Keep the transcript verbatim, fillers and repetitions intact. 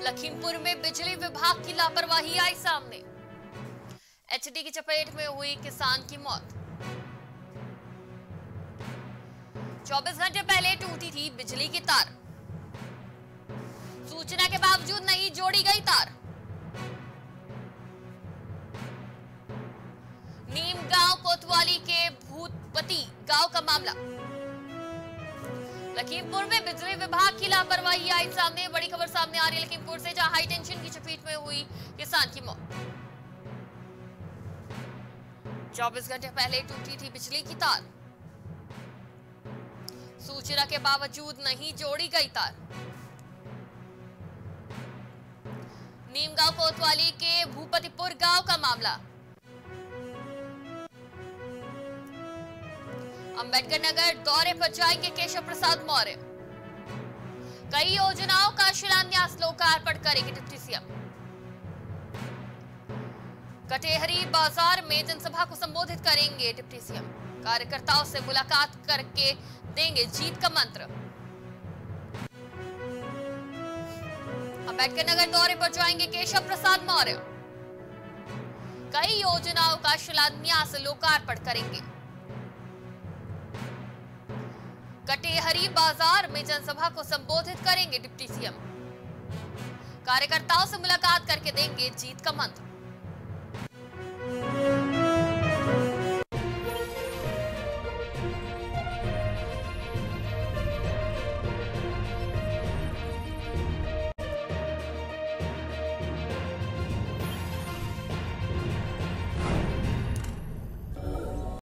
लखीमपुर में बिजली विभाग की लापरवाही आई सामने। एचडी की चपेट में हुई किसान की मौत। चौबीस घंटे पहले टूटी थी बिजली की तार। सूचना के बावजूद नहीं जोड़ी गई तार। नीम गांव कोतवाली के भूतपति गांव का मामला। लखीमपुर में बिजली विभाग की लापरवाही आई सामने। बड़ी खबर सामने आ रही है लखीमपुर से, जहां हाई टेंशन की चपेट में हुई किसान की मौत। चौबीस घंटे पहले टूटी थी बिजली की तार। सूचना के बावजूद नहीं जोड़ी गई तार। नीमगांव कोतवाली के भूपतिपुर गांव का मामला। अंबेडकर नगर दौरे पर जाएंगे केशव प्रसाद मौर्य। कई योजनाओं का शिलान्यास लोकार्पण करेंगे डिप्टी सीएम। कटेहरी बाजार में जनसभा को संबोधित करेंगे डिप्टी सीएम। कार्यकर्ताओं से मुलाकात करके देंगे जीत का मंत्र। अंबेडकर नगर दौरे पर जाएंगे केशव प्रसाद मौर्य। कई योजनाओं का शिलान्यास लोकार्पण करेंगे। कटेहरी बाजार में जनसभा को संबोधित करेंगे डिप्टी सीएम। कार्यकर्ताओं से मुलाकात करके देंगे जीत का मंत्र।